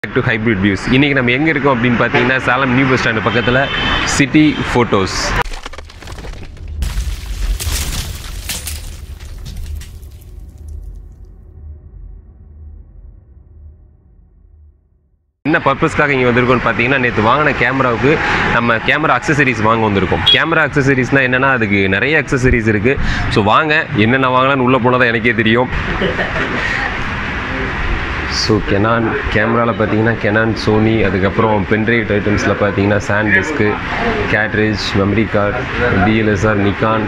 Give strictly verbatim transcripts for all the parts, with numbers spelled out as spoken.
to hybrid views. இன்னைக்கு நம்ம எங்க இருக்கோம் அப்படினு பாத்தீங்கன்னா சேலம் நியூ பஸ் ஸ்டாண்ட் பக்கத்துல சிட்டி போட்டோஸ். என்ன பர்பஸ்க்காக இங்கே வந்திருக்கோம்னு பார்த்தீங்கன்னா நேற்று வாங்கின கேமராவுக்கு நம்ம கேமரா அக்சசரிஸ் வாங்க வந்திருக்கோம். கேமரா அக்சசரிஸ்னால் என்னென்னா அதுக்கு நிறைய அக்சசரிஸ் இருக்குது. ஸோ வாங்க என்னென்ன வாங்கலான்னு உள்ளே போனால் தான் எனக்கே தெரியும். ஸோ கெனான் கேமராவில் பார்த்தீங்கன்னா கெனான், சோனி, அதுக்கப்புறம் பென்ட்ரைவ் ஐட்டம்ஸில் பார்த்தீங்கன்னா SanDisk, cartridge, memory card, DSLR, Nikon,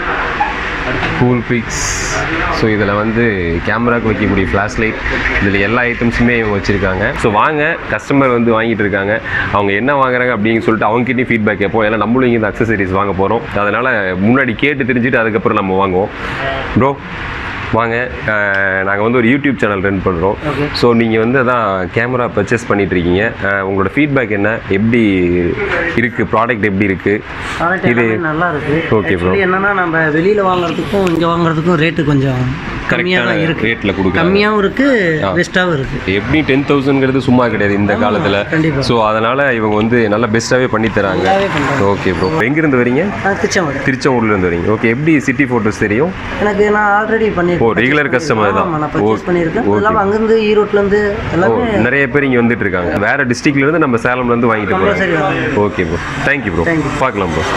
Coolpix. So இதில் வந்து கேமராவுக்கு வைக்கக்கூடிய ஃப்ளாஷ் லைட், இதில் எல்லா ஐட்டம்ஸுமே இவங்க வச்சுருக்காங்க. ஸோ வாங்க கஸ்டமர் வந்து வாங்கிட்டு இருக்காங்க, அவங்க என்ன வாங்குறாங்க அப்படின்னு சொல்லிட்டு அவங்ககிட்டயும் ஃபீட்பேக் கேட்போம். ஏன்னா நம்மளும் இங்கே இந்த அக்சசரிஸ் வாங்க போகிறோம். அதனால் முன்னாடி கேட்டு தெரிஞ்சுட்டு அதுக்கப்புறம் நம்ம வாங்குவோம். ப்ரோ வாங்க, நாங்கள் வந்து ஒரு யூடியூப் சேனல் ரன் பண்ணுறோம். ஸோ நீங்கள் வந்து அதான் கேமரா பர்ச்சேஸ் பண்ணிகிட்ருக்கீங்க, உங்களோட ஃபீட்பேக் என்ன, எப்படி இருக்குது ப்ராடக்ட், எப்படி இருக்குது? இது நல்லா இருக்குது. Okay bro. என்னென்னா நம்ம வெளியில் வாங்குறதுக்கும் இங்கே வாங்குறதுக்கும் ரேட்டு கொஞ்சம் கம்மியாக தான் இருக்குது. ரேட்டில் கொடுக்க கம்மியாகவும் இருக்குது, பெஸ்ட்டாகவும் இருக்குது. எப்படி டென் தௌசண்ட்ங்கிறது சும்மா கிடையாது இந்த காலத்தில். கண்டிப்பாக. ஸோ அதனால் இவங்க வந்து நல்லா பெஸ்ட்டாகவே பண்ணி தராங்க. Okay bro. எங்கேருந்து வரீங்க? திருச்செங்கோடு. திருச்செங்கோடுலேருந்து வரீங்க. ஓகே, எப்படி சிட்டி ஃபோட்டோஸ் தெரியும்? எனக்கு நான் ஆல்ரெடி பண்ணியிருக்கேன். ஓ, ரெகுலர் கஸ்டமர் தான். நான் பர்ச்சேஸ் பண்ணியிருக்கேன். எல்லாம் அங்கேருந்து ஈரோட்லேருந்து எல்லாமே நிறைய பேர் இங்கே வந்துட்டு இருக்காங்க. வேறு டிஸ்ட்ரிக்ட்லேருந்து நம்ம சேலம்லேருந்து வாங்கிட்டு போகிறோம். Okay bro, thank you bro. பார்க்கலாம் ப்ரோ.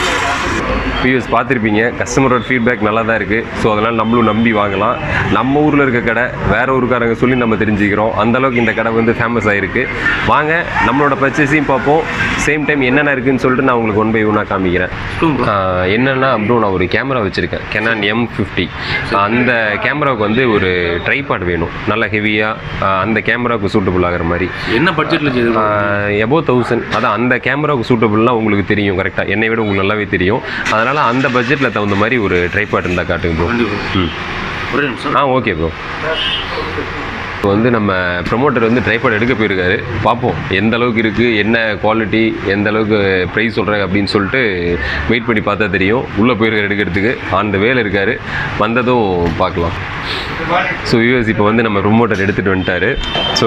வியூஸ் பார்த்துருப்பீங்க, கஸ்டமரோட ஃபீட்பேக் நல்லா தான் இருக்குது. ஸோ அதனால் நம்மளும் நம்பி வாங்கலாம். நம்ம ஊரில் இருக்க கடை வேறு ஊருக்காரங்க சொல்லி நம்ம தெரிஞ்சுக்கிறோம். அந்தளவுக்கு இந்த கடை வந்து ஃபேமஸ் ஆகிருக்கு. வாங்க நம்மளோட பர்ச்சேஸையும் பார்ப்போம். சேம் டைம் என்னென்ன இருக்குதுன்னு சொல்லிட்டு நான் உங்களுக்கு ஒன் பை ஒன்னாக காமிக்கிறேன். என்னென்னா ப்ரோ, நான் ஒரு கேமரா வச்சுருக்கேன், கெனான் எம் ஃபிஃப்டி. அந்த கேமராவுக்கு வந்து ஒரு ட்ரைபாட் வேணும், நல்லா ஹெவியாக, அந்த கேமராவுக்கு சூட்டபுள் ஆகிற மாதிரி. என்ன பட்ஜெட்டில்? Above thousand. அதான் அந்த கேமராவுக்கு சூட்டபுள்லாம் உங்களுக்கு தெரியும் கரெக்டாக, என்னை விட உங்களுக்கு நல்லாவே தெரியும். அதனால் அந்த பட்ஜெட்டில் தகுந்த மாதிரி ஒரு ட்ரைபாட் இருந்தால் காட்டுங்க ப்ரோ. ம் ஆ ஓகே ப்ரோ. இப்போ வந்து நம்ம ப்ரொமோட்டர் வந்து ட்ரைபாட் எடுக்க போயிருக்காரு. பார்ப்போம் எந்த அளவுக்கு இருக்குது, என்ன குவாலிட்டி, எந்த அளவுக்கு ப்ரைஸ் சொல்கிறாங்க அப்படின்னு சொல்லிட்டு வெயிட் பண்ணி பார்த்தா தெரியும். உள்ளே போயிருக்காரு எடுக்கிறதுக்கு, அந்த வேலை இருக்கார், வந்ததும் பார்க்கலாம். ஸோ யூஎஸ் இப்போ வந்து நம்ம ப்ரொமோட்டர் எடுத்துகிட்டு வந்துட்டார். ஸோ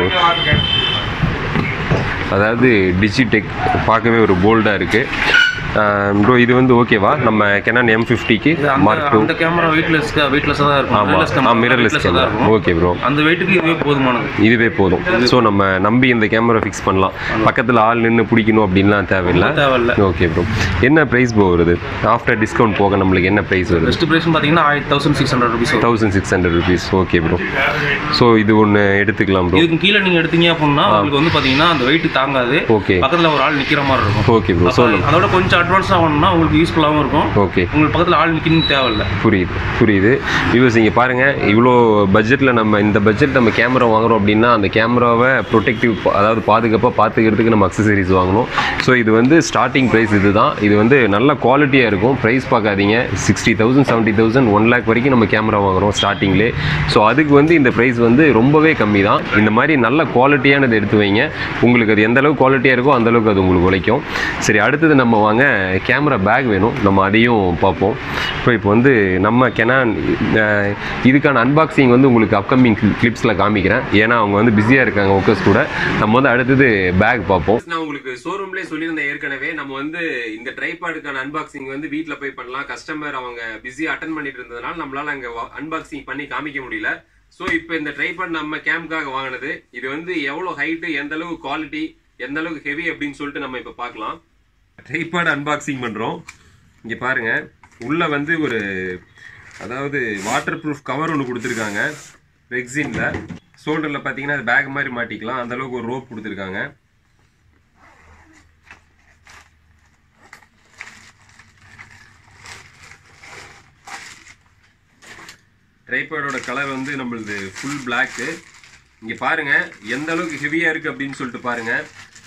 அதாவது டிஜிடெக் பார்க்கவே ஒரு போல்டாக இருக்குது ப்ரோ. இது வந்து ஓகேவா நம்ம கெனான் எம் ஃபிஃப்டிக்கு? Mark two. அந்த கேமரா வெயிட்லெஸ் வெயிட்லெஸ்ஸாக தான் இருக்கும். ஆமாம், மிரர்லெஸ் கேமரா. Okay bro. அந்த வெயிட்டுக்கு இதுவே போதுமானது. இதுவே போதும். ஸோ நம்ம நம்பி இந்த கேமரா ஃபிக்ஸ் பண்ணலாம். பக்கத்தில் ஆள் நின்று பிடிக்கணும் அப்படின்லாம் தேவையில்லை. தேவையில்லை. Okay bro. என்ன ப்ரைஸ் ப்ரோ வருது ஆஃப்டர் டிஸ்கவுண்ட் போக? நம்மளுக்கு என்ன ப்ரைஸ் வருது? பெஸ்ட் ப்ரைஸ் பார்த்தீங்கன்னா thousand six hundred rupees. Thousand six hundred rupees. Okay bro. So இது ஒன்று எடுத்துக்கலாம் ப்ரோ. இதுக்கு கீழே நீங்கள் எடுத்தீங்க அப்படின்னா உங்களுக்கு வந்து பார்த்தீங்கன்னா அந்த வெயிட் தாங்காது. ஓகே. பக்கத்தில் ஒரு ஆள் நிற்கிற மாதிரி இருக்கும். Okay bro. ஸோ அதோட கொஞ்சம் அட்வான்ஸ் ஆகணும்னா உங்களுக்கு யூஸ்ஃபுல்லாகவும் இருக்கும். ஓகே. உங்களுக்கு பக்கத்தில் ஆள் நிற்கணும் தேவையில்லை. புரியுது புரியுது. வியூவர்ஸ் இங்கே பாருங்கள், இவ்வளோ பட்ஜெட்டில் நம்ம இந்த பட்ஜெட் நம்ம கேமரா வாங்குகிறோம் அப்படின்னா அந்த கேமராவை ப்ரொடெக்டிவ், அதாவது பாதுகாப்பாக பார்த்துக்கிறதுக்கு நம்ம அக்சசரிஸ் வாங்கணும். ஸோ இது வந்து ஸ்டார்டிங் ப்ரைஸ் இது தான். இது வந்து நல்ல குவாலிட்டியாக இருக்கும். ப்ரைஸ் பார்க்காதீங்க, sixty thousand seventy thousand one lakh வரைக்கும் நம்ம கேமரா வாங்குகிறோம் ஸ்டார்டிங்லே. ஸோ அதுக்கு வந்து இந்த ப்ரைஸ் வந்து ரொம்பவே கம்மி தான். இந்த மாதிரி நல்ல குவாலிட்டியானது எடுத்து வைங்க. உங்களுக்கு அது எந்த அளவுக்கு குவாலிட்டியாக இருக்கோ அந்தளவுக்கு அது உங்களுக்கு உழைக்கும். சரி, அடுத்தது நம்ம வாங்க கேமரா பேக் வேணும், நம்ம அதையும் பார்ப்போம். இப்போ இப்போ வந்து நம்ம கெனான் இதுக்கான அன்பாக்சிங் வந்து உங்களுக்கு அப்கமிங் கிளிப்ஸில் காமிக்கிறேன். ஏன்னா அவங்க வந்து பிஸியாக இருக்காங்க ஒர்க்கர்ஸ் கூட. நம்ம வந்து அடுத்தது பேக் பார்ப்போம். நான் உங்களுக்கு ஷோரூம்லேயே சொல்லியிருந்தேன் ஏற்கனவே, நம்ம வந்து இந்த ட்ரைபாடுக்கான அன்பாக்சிங் வந்து வீட்டில் போய் பண்ணலாம். கஸ்டமர் அவங்க பிஸியாக அட்டன் பண்ணிட்டு இருந்ததுனால நம்மளால அங்கே அன்பாக்சிங் பண்ணி காமிக்க முடியல. ஸோ இப்போ இந்த ட்ரைபாட் நம்ம கேம்காக வாங்கினது. இது வந்து எவ்வளோ ஹைட்டு, எந்த அளவுக்கு குவாலிட்டி, எந்த அளவுக்கு ஹெவி அப்படின்னு சொல்லிட்டு நம்ம இப்போ பார்க்கலாம். ட்ரைபாட் அன்பாக்சிங் பண்ணுறோம். இங்கே பாருங்கள், உள்ளே வந்து ஒரு அதாவது வாட்டர் ப்ரூஃப் கவர் ஒன்று கொடுத்துருக்காங்க ரெக்ஸினில். ஷோல்டரில் பார்த்தீங்கன்னா அது பேக் மாதிரி மாட்டிக்கலாம், அந்தளவுக்கு ஒரு ரோப் கொடுத்துருக்காங்க. ட்ரைபாடோட கலர் வந்து நம்மளது ஃபுல் பிளாக்கு. இங்கே பாருங்கள் எந்த அளவுக்கு ஹெவியாக இருக்குது அப்படின்னு சொல்லிட்டு பாருங்கள்.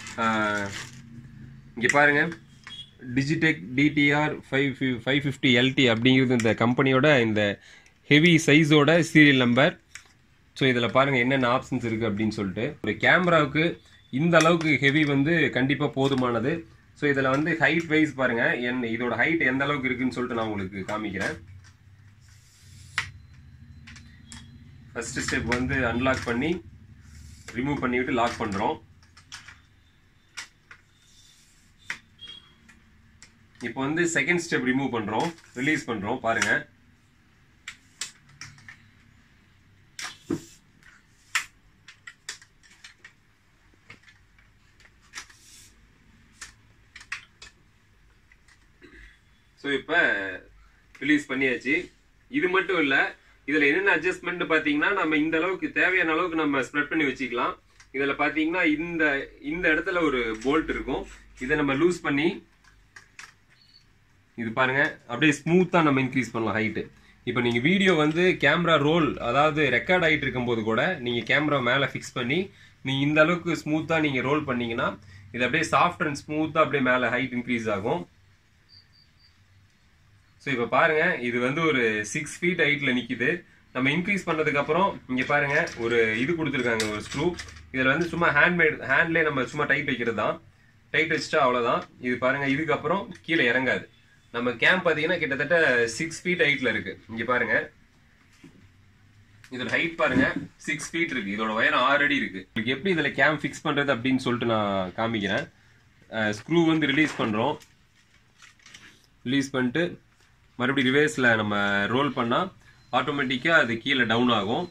இங்கே பாருங்கள், Digitek DDR five five fifty LT அப்படிங்கிறது இந்த கம்பெனியோட இந்த ஹெவி சைஸோட சீரியல் நம்பர். ஸோ இதில் பாருங்கள் என்னென்ன ஆப்ஷன்ஸ் இருக்குது அப்படின்னு சொல்லிட்டு. ஒரு கேமராவுக்கு இந்த அளவுக்கு ஹெவி வந்து கண்டிப்பாக போதுமானது. ஸோ இதில் வந்து ஹைட் வைஸ் பாருங்கள், என் இதோட ஹைட் எந்த அளவுக்கு இருக்குன்னு சொல்லிட்டு நான் உங்களுக்கு காமிக்கிறேன். ஃபர்ஸ்ட் ஸ்டெப் வந்து அன்லாக் பண்ணி ரிமூவ் பண்ணிவிட்டு லாக் பண்ணுறோம். இப்போ வந்து செகண்ட் ஸ்டெப் ரிமூவ் பண்ணுறோம், ரிலீஸ் பண்ணுறோம். பாருங்கள், ஸோ இப்போ ரிலீஸ் பண்ணியாச்சு. இது மட்டும் இல்லை, இதில் என்னென்ன அட்ஜஸ்ட்மெண்ட் பார்த்தீங்கன்னா, நம்ம இந்த அளவுக்கு தேவையான அளவுக்கு நம்ம ஸ்ப்ரெட் பண்ணி வச்சுக்கலாம். இதில் பார்த்தீங்கன்னா இந்த இந்த இடத்துல ஒரு போல்ட் இருக்கும், இதை நம்ம லூஸ் பண்ணி இது பாருங்க அப்படியே ஸ்மூத்தாக நம்ம இன்க்ரீஸ் பண்ணலாம் ஹைட்டு. இப்போ நீங்கள் வீடியோ வந்து கேமரா ரோல் அதாவது ரெக்கார்ட் ஆகிட்டு இருக்கும்போது கூட நீங்கள் கேமரா மேலே ஃபிக்ஸ் பண்ணி நீங்கள் இந்த அளவுக்கு ஸ்மூத்தாக நீங்கள் ரோல் பண்ணீங்கன்னா இது அப்படியே சாஃப்ட் அண்ட் ஸ்மூத்தாக அப்படியே மேலே ஹைட் இன்க்ரீஸ் ஆகும். ஸோ இப்போ பாருங்க, இது வந்து ஒரு சிக்ஸ் ஃபீட் ஹைட்டில் நிற்கிது. நம்ம இன்க்ரீஸ் பண்ணதுக்கு அப்புறம் இங்கே பாருங்க ஒரு இது கொடுத்துருக்காங்க, ஒரு ஸ்க்ரூ. இதில் வந்து சும்மா ஹேண்ட்மேட் ஹேண்ட்லேயே நம்ம சும்மா டைட் வைக்கிறது தான். டைட் வச்சுட்டா அவ்வளோதான். இது பாருங்க, இதுக்கப்புறம் கீழே இறங்காது. நம்ம கேம்ப் பார்த்தீங்கன்னா கிட்டத்தட்ட சிக்ஸ் ஃபீட் ஹைட்டில் இருக்கு. இங்கே பாருங்க, இதோட ஹைட் பாருங்க சிக்ஸ் ஃபீட் இருக்கு. இதோட உயரம் ஆறு அடி இருக்கு. உங்களுக்கு எப்படி இதில் கேம்ப் ஃபிக்ஸ் பண்ணுறது அப்படின்னு சொல்லிட்டு நான் காமிக்கிறேன். ஸ்க்ரூ வந்து ரிலீஸ் பண்ணுறோம். ரிலீஸ் பண்ணிட்டு மறுபடியும் ரிவர்ஸில் நம்ம ரோல் பண்ணால் ஆட்டோமேட்டிக்காக அது கீழே டவுன் ஆகும்.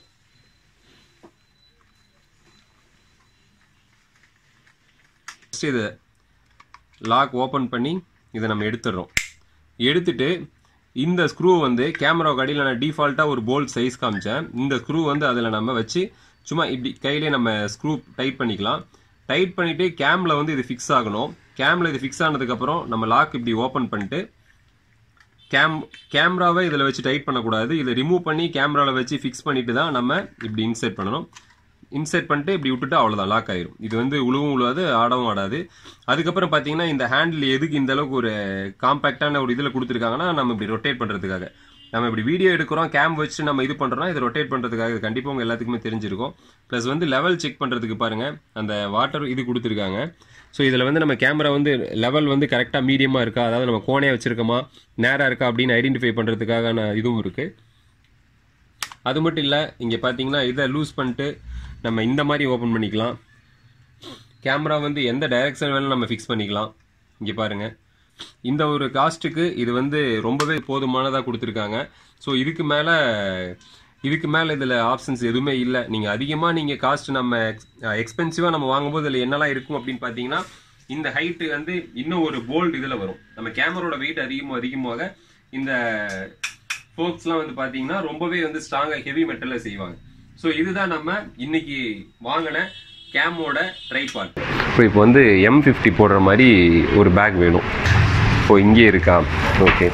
இது லாக் ஓப்பன் பண்ணி இதை நம்ம எடுத்துடுறோம். எடுத்துட்டு இந்த ஸ்க்ரூ வந்து கேமரா கடியில் நான் டிஃபால்ட்டாக ஒரு போல்ட் சைஸ் காமிச்சேன். இந்த ஸ்க்ரூ வந்து அதில் நம்ம வச்சு சும்மா இப்படி கையிலே நம்ம ஸ்க்ரூ டைட் பண்ணிக்கலாம். டைட் பண்ணிவிட்டு கேமில் வந்து இது ஃபிக்ஸ் ஆகணும். கேமில் இது ஃபிக்ஸ் ஆனதுக்கப்புறம் நம்ம லாக் இப்படி ஓப்பன் பண்ணிட்டு கேம் கேமராவை இதில் வச்சு டைட் பண்ணக்கூடாது. இதை ரிமூவ் பண்ணி கேமராவில் வச்சு ஃபிக்ஸ் பண்ணிட்டு தான் நம்ம இப்படி இன்சர்ட் பண்ணணும். இன்சர்ட் பண்ணிட்டு இப்படி விட்டுட்டு அவ்வளோதான், லாக் ஆயிரும். இது வந்து உழுவும் உழுவாது, ஆடவும் ஆடாது. அதுக்கப்புறம் பார்த்தீங்கன்னா இந்த ஹேண்டில் எதுக்கு இந்த அளவுக்கு ஒரு காம்பேக்டான ஒரு இதில் கொடுத்துருக்காங்கன்னா நம்ம இப்படி ரொட்டேட் பண்ணுறதுக்காக. நம்ம இப்படி வீடியோ எடுக்கிறோம், கேம் வச்சு நம்ம இது பண்ணுறோம்னா இது ரொட்டேட் பண்ணுறதுக்காக. இது கண்டிப்பாக உங்கள் எல்லாத்துக்குமே தெரிஞ்சிருக்கும். ப்ளஸ் வந்து லெவல் செக் பண்ணுறதுக்கு பாருங்கள், அந்த வாட்டர் இது கொடுத்துருக்காங்க. ஸோ இதில் வந்து நம்ம கேமரா வந்து லெவல் வந்து கரெக்டாக மீடியமாக இருக்கா, அதாவது நம்ம கோணையாக வச்சுருக்கோமா நேராக இருக்கா அப்படின்னு ஐடென்டிஃபை பண்ணுறதுக்கான இதுவும் இருக்குது. அது மட்டும் இல்லை, இங்கே பார்த்தீங்கன்னா இதை லூஸ் பண்ணிட்டு நம்ம இந்த மாதிரி ஓப்பன் பண்ணிக்கலாம். கேமரா வந்து எந்த டைரக்ஷன் வேணாலும் நம்ம ஃபிக்ஸ் பண்ணிக்கலாம். இங்கே பாருங்கள், இந்த ஒரு காஸ்ட்டுக்கு இது வந்து ரொம்பவே போதுமானதாக கொடுத்துருக்காங்க. ஸோ இதுக்கு மேலே இதுக்கு மேலே இதில் ஆப்ஷன்ஸ் எதுவுமே இல்லை. நீங்கள் அதிகமாக நீங்கள் காஸ்ட் நம்ம எக்ஸ்பென்சிவாக நம்ம வாங்கும்போது இதில் என்னெல்லாம் இருக்கும் அப்படின்னு பார்த்தீங்கன்னா, இந்த ஹைட்டு வந்து இன்னும் ஒரு போல்ட் இதில் வரும். நம்ம கேமராவோட வெயிட் அதிகமாக அதிகமாக இந்த ஃபோக்ஸ்லாம் வந்து பார்த்தீங்கன்னா ரொம்பவே வந்து ஸ்ட்ராங்காக ஹெவி மெட்டலில் செய்வாங்க. ஸோ இதுதான் நம்ம இன்னைக்கு வாங்கின கேமோட ட்ரைபாட். ஸோ இப்போ வந்து எம் ஃபிஃப்டி போடுற மாதிரி ஒரு பேக் வேணும். இப்போ இங்கே இருக்கா? ஓகே.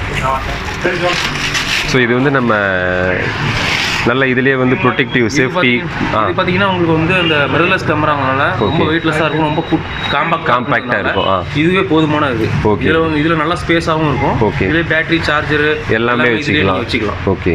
ஸோ இது வந்து நம்ம நல்ல இதுலேயே வந்து ப்ரொடெக்டிவ் சேஃப்டி பார்த்தீங்கன்னா உங்களுக்கு வந்து அந்த மிரர்லெஸ் கேமராங்கனால ரொம்ப வெயிட்லெஸ்ஸாக இருக்கும், ரொம்ப காம்பாக்ட் காம்பாக்டாக இருக்கும். இதுவே போதுமான இது. ஓகே. இதில் இதில் நல்லா ஸ்பேஸாகவும் இருக்கும். ஓகே. இதில் பேட்டரி சார்ஜரு எல்லாமே வச்சுக்கலாம் வச்சுக்கலாம் ஓகே.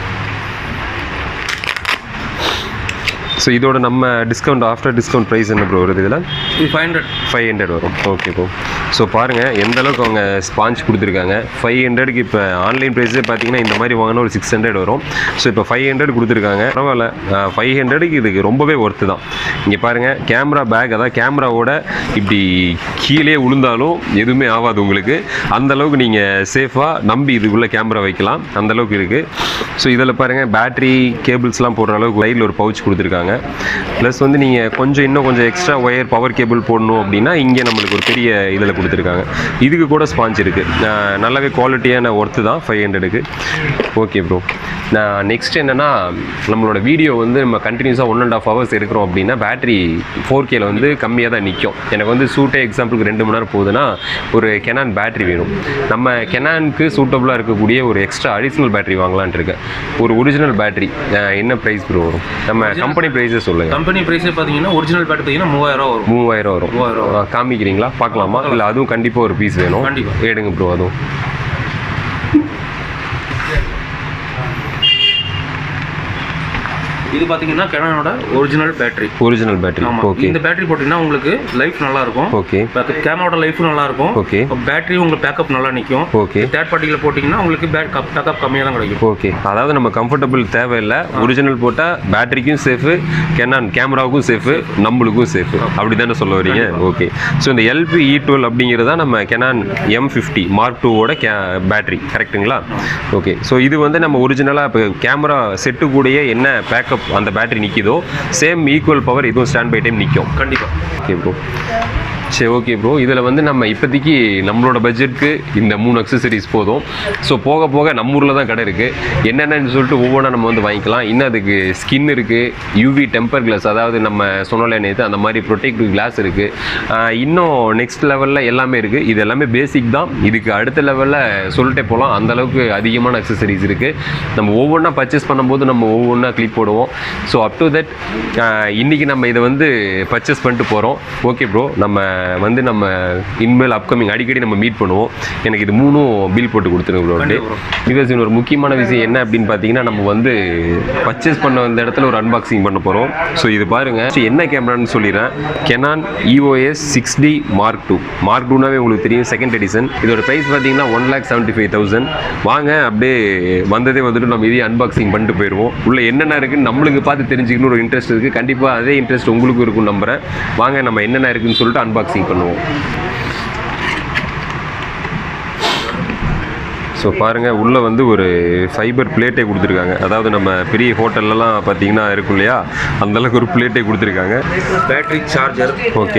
ஸோ இதோட நம்ம டிஸ்கவுண்ட் ஆஃப்டர் டிஸ்கவுண்ட் ப்ரைஸ் என்ன ப்ரோ வருது இதில்? இது ஃபைவ் ஹண்ட்ரட் ஃபைவ் ஹண்ட்ரட் வரும். Okay bro. ஸோ பாருங்கள் எந்த அளவுக்கு அவங்க ஸ்பாஞ்ச் கொடுத்துருக்காங்க. ஃபைவ் ஹண்ட்ரடுக்கு இப்போ ஆன்லைன் ப்ரைஸே பார்த்தீங்கன்னா இந்த மாதிரி வாங்கினா ஒரு சிக்ஸ் ஹண்ட்ரட் வரும். ஸோ இப்போ ஃபைவ் ஹண்ட்ரட் கொடுத்துருக்காங்க. பரவாயில்ல, ஃபைவ் ஹண்ட்ரடுக்கு இதுக்கு ரொம்பவே ஒர்த்து தான். இங்கே பாருங்கள் கேமரா பேக், அதாவது கேமராவோட இப்படி கீழே விழுந்தாலும் எதுவுமே ஆகாது உங்களுக்கு. அந்தளவுக்கு நீங்கள் சேஃபாக நம்பி இதுக்குள்ளே கேமரா வைக்கலாம், அந்தளவுக்கு இருக்குது. ஸோ இதில் பாருங்கள் பேட்ரி கேபிள்ஸ்லாம் போடுற அளவுக்கு சைடில் ஒரு பவுச் கொடுத்துருக்காங்க. ப்ளஸ் வந்து நீங்கள் கொஞ்சம் இன்னும் கொஞ்சம் எக்ஸ்ட்ரா ஒயர் பவர் கேபிள் போடணும் அப்படின்னா இங்கே நம்மளுக்கு ஒரு பெரிய இதில் கொடுத்துருக்காங்க. இதுக்கு கூட ஸ்பாஞ்ச் இருக்குது. நல்லாவே குவாலிட்டியான ஒர்த்து தான் ஃபைவ் ஹண்ட்ரடுக்கு. Okay bro. நான் நெக்ஸ்ட் என்னென்னா, நம்மளோட வீடியோ வந்து நம்ம கண்டினியூஸாக ஒன் அண்ட் ஆஃப் ஹவர்ஸ் எடுக்கிறோம் அப்படின்னா பேட்டரி ஃபோர் கேல வந்து கம்மியாக தான் நிற்கும். எனக்கு வந்து சூட்டே எக்ஸாம்பிளுக்கு ரெண்டு மணி நேரம் போகுதுன்னா ஒரு கெனான் பேட்டரி வேணும். நம்ம கெனானுக்கு சூட்டபுளாக இருக்கக்கூடிய ஒரு எக்ஸ்ட்ரா அடிஷ்னல் பேட்டரி வாங்கலான்ட்டு இருக்கேன். ஒரு ஒரிஜினல் பேட்டரி என்ன ப்ரைஸ் ப்ரோ வரும்? நம்ம கம்பெனி ப்ரைஸே சொல்லுங்கள். கம்பெனி ப்ரைஸே பார்த்தீங்கன்னா ஒரிஜினல் பேட்டரி பார்த்தீங்கன்னா மூவாயிரம் வரும். மூவாயிரம் வரும். மூவாயிரம் காமிக்கிறீங்களா? பார்க்கலாமா? இல்லை அதுவும் கண்டிப்பாக ஒரு பீஸ் வேணும். கண்டிப்பாக எடுங்க ப்ரோ. அதுவும் இது பார்த்தீங்கன்னா கெனானோட original battery. Original battery. Okay. இந்த பேட்டரி போட்டிங்கன்னா உங்களுக்கு லைஃப் நல்லா இருக்கும். ஓகே. கேமராவோட லைஃபும் நல்லா இருக்கும். ஓகே. பேட்டரி உங்களுக்கு பேக்கப் நல்லா நிற்கும். ஓகே. தேர்ட் பார்ட்டியில் போட்டிங்கன்னா உங்களுக்கு பேக்கப் பேக்கப் கம்மியாக தான் கிடைக்கும். ஓகே. அதாவது நம்ம கம்ஃபர்டபுள் தேவையில்லை, ஒரிஜினல் போட்டால் பேட்டரிக்கும் சேஃபு, கேனான் கேமராவுக்கும் சேஃபு, நம்மளுக்கும் சேஃபு, அப்படி தானே சொல்ல வரீங்க? ஓகே. ஸோ இந்த எல்பி இ டுவெல் அப்படிங்கிறது தான் நம்ம கெனான் எம் ஃபிஃப்டி மார்க் டூவோட கே பேட்டரி கரெக்டுங்களா? ஓகே. ஸோ இது வந்து நம்ம ஒரிஜினலாக இப்போ கேமரா செட்டு கூடயே என்ன பேக்கப் அந்த பேட்டரி நிற்கிதோ சேம் ஈக்குவல் பவர் இதுவும் ஸ்டாண்ட் பை டைம் நிற்கும். கண்டிப்பாக. Okay bro. சரி, ஓகே ப்ரோ. இதில் வந்து நம்ம இப்போதைக்கு நம்மளோட பட்ஜெட்டுக்கு இந்த மூணு அக்சசரிஸ் போதும். ஸோ போக போக நம்ம ஊரில் தான் கடை இருக்குது, என்னென்னு சொல்லிட்டு ஒவ்வொன்றா நம்ம வந்து வாங்கிக்கலாம். இன்னும் அதுக்கு ஸ்கின் இருக்குது, யூவி டெம்பர் கிளாஸ், அதாவது நம்ம சொன்னோம்ல நேற்று அந்த மாதிரி ப்ரொடெக்டிவ் கிளாஸ் இருக்குது. இன்னும் நெக்ஸ்ட் லெவலில் எல்லாமே இருக்குது. இது எல்லாமே பேசிக் தான். இதுக்கு அடுத்த லெவலில் சொல்லிட்டே போகலாம், அந்தளவுக்கு அதிகமான அக்சசரிஸ் இருக்குது. நம்ம ஒவ்வொன்றா பர்ச்சேஸ் பண்ணும்போது நம்ம ஒவ்வொன்றா கிளிக் போடுவோம். ஸோ அப் டு தட் இன்றைக்கி நம்ம இதை வந்து பர்ச்சேஸ் பண்ணிட்டு போகிறோம். ஓகே ப்ரோ, நம்ம வந்து நம்ம இன்மேல் அப்கமிங் அடிக்கடி நம்ம மீட் பண்ணுவோம். எனக்கு இது மூணும் பில் போட்டு கொடுத்துருங்க ப்ரோ. பிகாஸ் இன்னொரு முக்கியமான விஷயம் என்ன அப்படின்னு பார்த்தீங்கன்னா, நம்ம வந்து பர்ச்சேஸ் பண்ண அந்த இடத்துல ஒரு அன்பாக்சிங் பண்ண போகிறோம். ஸோ இது பாருங்கள், என்ன கேமரான்னு சொல்லிடுறேன். Canon EOS six D mark two. Mark டூனாவே உங்களுக்கு தெரியும், செகண்ட் எடிஷன். இதோட ப்ரைஸ் பார்த்தீங்கன்னா one lakh seventy five thousand. வாங்க அப்படியே வந்ததே வந்துட்டு நம்ம இதையும் அன்பாக்சிங் பண்ணிட்டு போயிடுவோம். உள்ள என்னென்ன இருக்குன்னு நம்மளுக்கு பார்த்து தெரிஞ்சுக்கணும் ஒரு இன்ட்ரெஸ்ட் இருக்குது. கண்டிப்பாக அதே இன்ட்ரெஸ்ட் உங்களுக்கும் இருக்குன்னு நம்புகிறேன். வாங்க நம்ம என்னென்ன இருக்குன்னு சொல்லிட்டு அன்பாக்சிங் பண்ணுவோம். ஸோ பாருங்கள், உள்ளே வந்து ஒரு ஃபைபர் பிளேட்டே கொடுத்துருக்காங்க. அதாவது நம்ம பெரிய ஹோட்டல்லலாம் பார்த்தீங்கன்னா இருக்கும் இல்லையா, அந்தளவுக்கு ஒரு பிளேட்டே கொடுத்துருக்காங்க. Battery charger. Okay.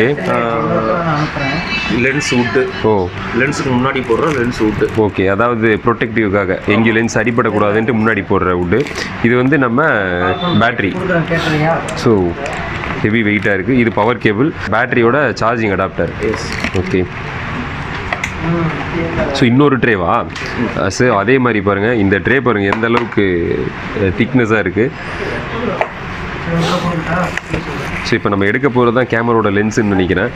Lens hood. ஓ, லென்ஸுக்கு முன்னாடி போடுற லென்ஸ் வுட்டு. ஓகே. அதாவது ப்ரொடெக்டிவ்காக எங்கேயும் லென்ஸ் அடிப்படக்கூடாதுன்ட்டு முன்னாடி போடுற வுட்டு. இது வந்து நம்ம பேட்டரி. ஸோ ஹெவி வெயிட்டாக இருக்குது. இது பவர் கேபிள், பேட்டரியோட சார்ஜிங் அடாப்டர். ஓகே. ஸோ இன்னொரு ட்ரேவா? சார் அதே மாதிரி பாருங்கள், இந்த ட்ரே பாருங்கள் எந்த அளவுக்கு திக்னஸாக இருக்குது. ஸோ இப்போ நம்ம எடுக்க போகிறது தான் கேமராவோட லென்ஸுன்னு நினைக்கிறேன்.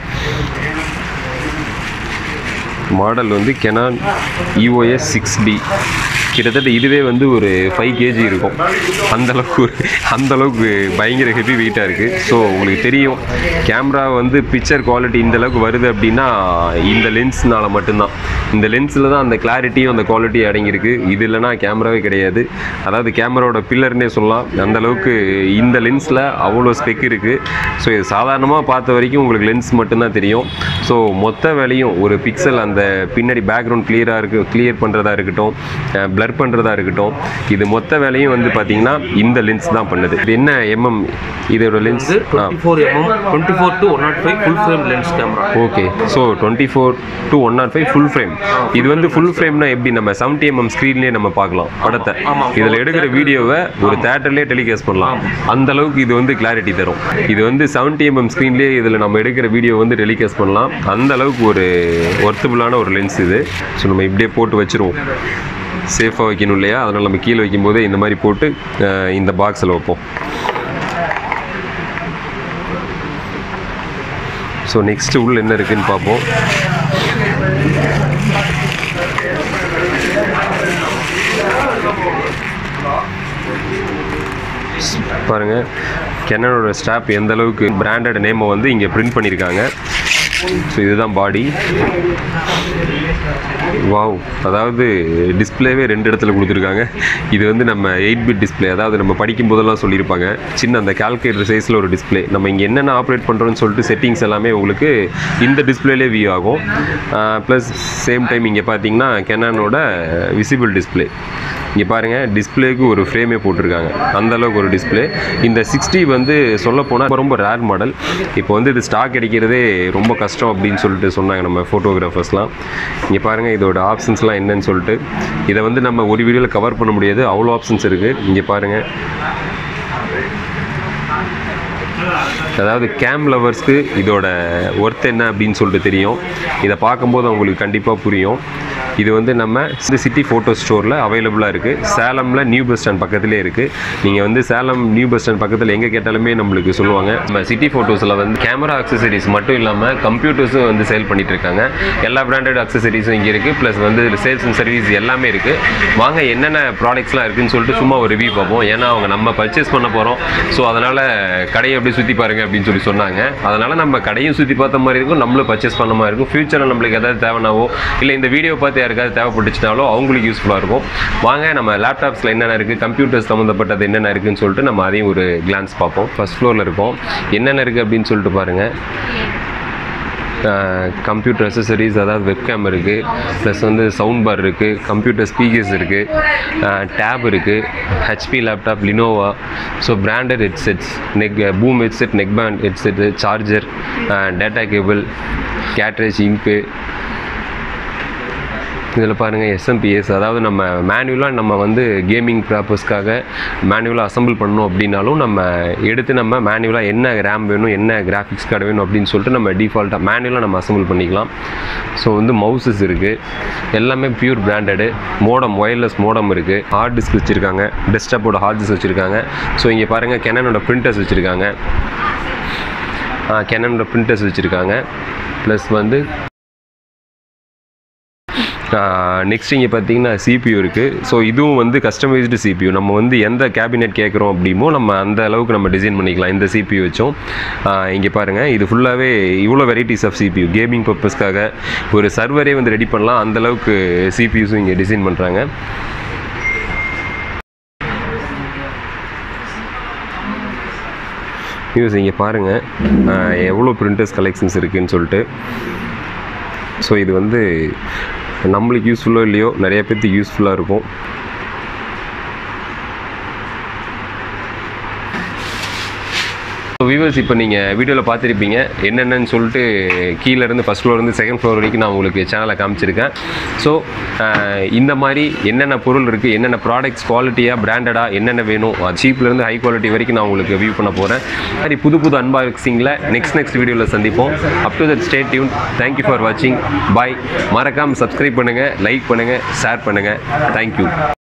மாடல் வந்து கெனான் இஓஎஸ் சிக்ஸ் டி. கிட்டத்தட்ட இதுவே வந்து ஒரு ஃபைவ் கேஜி இருக்கும். அந்தளவுக்கு ஒரு அந்தளவுக்கு பயங்கர ஹெவி வெயிட்டாக இருக்குது. ஸோ உங்களுக்கு தெரியும், கேமரா வந்து பிக்சர் குவாலிட்டி இந்தளவுக்கு வருது அப்படின்னா இந்த லென்ஸ்னால் மட்டும்தான். இந்த லென்ஸில் தான் அந்த கிளாரிட்டியும் அந்த குவாலிட்டியும் அடங்கியிருக்கு. இது இல்லைனா கேமராவே கிடையாது. அதாவது கேமராவோட பில்லர்னே சொல்லலாம். அந்தளவுக்கு இந்த லென்ஸில் அவ்வளோ ஸ்பெக் இருக்குது. ஸோ இது சாதாரணமாக பார்த்த வரைக்கும் உங்களுக்கு லென்ஸ் மட்டும்தான் தெரியும். ஸோ மொத்த வேலையும் ஒரு பிக்சல் அந்த பின்னாடி பேக்ரவுண்ட் கிளியராக இருக்குது கிளியர் பண்ணுறதா இருக்கட்டும், பிளர் பண்ணுறதா இருக்கட்டும், இது மொத்த வேலையும் வந்து பார்த்தீங்கன்னா இந்த லென்ஸ் தான் பண்ணுது. இது என்ன எம்எம் இதோட lens? Twenty four MM twenty four to one nought five full frame lens camera. Okay. So twenty four to one nought five full frame. இது வந்து ஃபுல் ஃப்ரேம்னா எப்படி நம்ம செவன்ட்டி எம்எம் ஸ்க்ரீன்லேயே நம்ம பார்க்கலாம் படத்தை. இதில் எடுக்கிற வீடியோவை ஒரு தேட்டர்லேயே டெலிகாஸ்ட் பண்ணலாம். அந்த அளவுக்கு இது வந்து கிளாரிட்டி தரும். இது வந்து செவன்ட்டி எம்எம் ஸ்க்ரீன்லேயே இதில் நம்ம எடுக்கிற வீடியோ வந்து டெலிகாஸ்ட் பண்ணலாம். அந்த அளவுக்கு ஒரு ஒர்த்தபுளான ஒரு லென்ஸ் இது. ஸோ நம்ம இப்படியே போட்டு வச்சுருவோம். சேஃபாக வைக்கணும் இல்லையா, அதனால் நம்ம கீழே வைக்கும்போது இந்த மாதிரி போட்டு இந்த பாக்ஸில் வைப்போம். ஸோ நெக்ஸ்ட்டு உள்ள என்ன இருக்குதுன்னு பார்ப்போம். பாருங்கள், கெனானோட ஸ்டாப் எந்த அளவுக்கு பிராண்டட் நேமை வந்து இங்கே பிரிண்ட் பண்ணியிருக்காங்க. ஸோ இதுதான் பாடி. வாவ், அதாவது டிஸ்பிளேவே ரெண்டு இடத்துல கொடுத்துருக்காங்க. இது வந்து நம்ம எயிட் பிட் டிஸ்பிளே, அதாவது நம்ம படிக்கும் போதெல்லாம் சொல்லியிருப்பாங்க சின்ன அந்த கால்குலேட்டர் சைஸில் ஒரு டிஸ்பிளே. நம்ம இங்கே என்னென்ன ஆப்ரேட் பண்ணுறோன்னு சொல்லிட்டு செட்டிங்ஸ் எல்லாமே உங்களுக்கு இந்த டிஸ்பிளேலே வியூ ஆகும். ப்ளஸ் சேம் டைம் இங்கே பார்த்தீங்கன்னா கெனானோட விசிபிள் டிஸ்பிளே. இங்கே பாருங்கள், டிஸ்பிளேக்கு ஒரு ஃப்ரேமே போட்டிருக்காங்க. அந்தளவுக்கு ஒரு டிஸ்பிளே. இந்த சிக்ஸ்டி வந்து சொல்லப்போனால் ரொம்ப ரேர் மாடல். இப்போ வந்து இது ஸ்டாக் கிடைக்கிறதே ரொம்ப கஷ்டம் அப்படின்னு சொல்லிட்டு சொன்னாங்க நம்ம ஃபோட்டோகிராஃபர்ஸ்லாம். இங்கே பாருங்கள், இதோட ஆப்ஷன்ஸ்லாம் என்னன்னு சொல்லிட்டு இதை வந்து நம்ம ஒரு வீடியோவில் கவர் பண்ண முடியாது, அவ்வளோ ஆப்ஷன்ஸ் இருக்குது. இங்கே பாருங்கள், அதாவது கேம் லவர்ஸ்க்கு இதோட ஒர்த் என்ன அப்படின்னு சொல்லிட்டு தெரியும். இதை பார்க்கும்போது அவங்களுக்கு கண்டிப்பாக புரியும். இது வந்து நம்ம இந்த சிட்டி ஃபோட்டோ ஸ்டோரில் அவைலபிளாக இருக்குது. சேலமில் நியூ பஸ் ஸ்டாண்ட் பக்கத்துலேயே இருக்குது. நீங்கள் வந்து சேலம் நியூ பஸ் ஸ்டாண்ட் பக்கத்தில் எங்கே கேட்டாலுமே நம்மளுக்கு சொல்லுவாங்க. நம்ம சிட்டி ஃபோட்டோஸில் வந்து கேமரா அக்சசரிஸ் மட்டும் இல்லாமல் கம்ப்யூட்டர்ஸும் வந்து சேல் பண்ணிகிட்டு இருக்காங்க. எல்லா பிராண்டட் அக்சசரிஸும் இங்கே இருக்குது. ப்ளஸ் வந்து சேல்ஸ் அண்ட் சர்வீஸ் எல்லாமே இருக்குது. வாங்க என்னென்ன ப்ராடக்ட்ஸ்லாம் இருக்குதுன்னு சொல்லிட்டு சும்மா ஒரு ரிவ்யூ பார்ப்போம். ஏன்னா அவங்க நம்ம பர்ச்சேஸ் பண்ண போகிறோம். ஸோ அதனால் கடையை அப்படியே சுற்றி பாருங்கள் அப்படின்னு சொல்லி சொன்னாங்க. அதனால் நம்ம கடையும் சுற்றி பார்த்த மாதிரி இருக்கும், நம்மளும் பர்ச்சேஸ் பண்ண மாதிரி இருக்கும். ஃபியூச்சரில் நம்மளுக்கு எதாவது தேவைனாவோ இல்லை இந்த வீடியோ பார்த்து யாருக்காவது தேவைப்பட்டுச்சுனாலோ அவங்களுக்கு யூஸ்ஃபுல்லாக இருக்கும். வாங்க நம்ம லேப்டாப்ஸில் என்னென்ன இருக்குது, கம்ப்யூட்டர்ஸ் சம்மந்தப்பட்டது என்னென்ன இருக்குதுன்னு சொல்லிட்டு நம்ம அதையும் ஒரு கிளான்ஸ் பார்ப்போம். ஃபர்ஸ்ட் ஃப்ளோரில் இருக்கும். என்னென்ன இருக்குது அப்படின்னு சொல்லிட்டு பாருங்கள். கம்ப்யூட்டர் அக்சசரிஸ், அதாவது வெப்கேம் இருக்குது, ப்ளஸ் வந்து சவுண்ட் பார் இருக்குது, கம்ப்யூட்டர் ஸ்பீக்கர்ஸ் இருக்குது, டேப் இருக்குது, HP laptop, Lenovo. So branded headsets, neck boom headset, neck band headset, charger, data cable, cartridge, இங்கு. இதில் பாருங்கள் எஸ்எம்பிஎஸ், அதாவது நம்ம மேனுவலாக நம்ம வந்து கேமிங் ப்ராப்பர்ஸ்க்காக மேனுவலாக அசம்பிள் பண்ணணும் அப்படின்னாலும் நம்ம எடுத்து நம்ம மேனுவலாக என்ன ரேம் வேணும், என்ன கிராஃபிக்ஸ் கார்டு வேணும் அப்படின்னு சொல்லிட்டு நம்ம டிஃபால்ட்டாக மேனுவலாக நம்ம அசம்பிள் பண்ணிக்கலாம். ஸோ வந்து மவுசஸ் இருக்குது, எல்லாமே pure branded. Modem, wireless modem இருக்குது. ஹார்ட் டிஸ்க் வச்சுருக்காங்க, டெஸ்க்டாப்போட ஹார்ட் டிஸ்க் வச்சுருக்காங்க. ஸோ இங்கே பாருங்கள் கெனனோட பிரிண்டர்ஸ் வச்சுருக்காங்க. கெனனோட பிரிண்டர்ஸ் வச்சுருக்காங்க. ப்ளஸ் வந்து நெக்ஸ்ட் இங்கே பார்த்தீங்கன்னா சிபியூ இருக்குது. ஸோ இதுவும் வந்து கஸ்டமைஸ்டு சிபியூ. நம்ம வந்து எந்த கேபினெட் கேட்குறோம் அப்படிமோ நம்ம அந்த அளவுக்கு நம்ம டிசைன் பண்ணிக்கலாம் இந்த சிபியூ வச்சும். இங்கே பாருங்கள், இது ஃபுல்லாகவே இவ்வளோ வெரைட்டிஸ் ஆஃப் சிபியூ. கேமிங் பர்பஸ்க்காக ஒரு சர்வரே வந்து ரெடி பண்ணலாம், அந்தளவுக்கு சிபியூஸும் இங்கே டிசைன் பண்ணுறாங்க. யூஸ் இங்கே பாருங்கள் எவ்வளோ பிரிண்டர்ஸ் கலெக்ஷன்ஸ் இருக்குதுன்னு சொல்லிட்டு. ஸோ இது வந்து நம்மளுக்கு யூஸ்ஃபுல்லோ இல்லையோ நிறைய பேருக்கு யூஸ்ஃபுல்லாக இருக்கும். ஸோ வியூவர்ஸ், இப்போ நீங்கள் வீடியோவில் பார்த்துருப்பீங்க என்னென்னு சொல்லிட்டு கீழேருந்து ஃபஸ்ட் ஃப்ளோர்லேருந்து செகண்ட் ஃப்ளோர் வரைக்கும் நான் உங்களுக்கு சேனலை காமிச்சிருக்கேன். ஸோ இந்த மாதிரி என்னென்ன பொருள் இருக்குது, என்னென்ன ப்ராடக்ட்ஸ் குவாலிட்டியாக பிராண்டடாக என்னென்ன வேணும், சீப்லேருந்து ஹை குவாலிட்டி வரைக்கும் நான் உங்களுக்கு வியூ பண்ண போகிறேன். மாதிரி புது புது அன்பாக்சிங்கில் நெக்ஸ்ட் நெக்ஸ்ட் வீடியோவில் சந்திப்போம். Up to that stay tuned. Thank you for வாட்சிங். பாய். மறக்காமல் சப்ஸ்கிரைப் பண்ணுங்கள், லைக் பண்ணுங்கள், ஷேர் பண்ணுங்கள். தேங்க்யூ.